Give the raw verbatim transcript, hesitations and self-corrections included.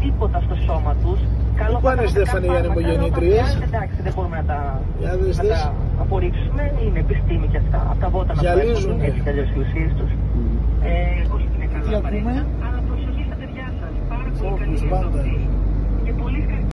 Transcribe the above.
τίποτα στο σώμα τους. Πού πάνε, Στέφανε, οι ανεμογεννήτριες? Εντάξει, δεν μπορούμε να τα, να τα απορρίψουμε. Είναι επιστήμη και αυτά. Από τα βότανα που έχουν, έτσι κι αλλιώς οι ουσίες τους. Mm. Ε, όχι είναι καλά. Τι ακούμε? Αλλά προσοχή στα παιδιά σας. Πάρα πολύ καλή διαδοχή. Και πολύ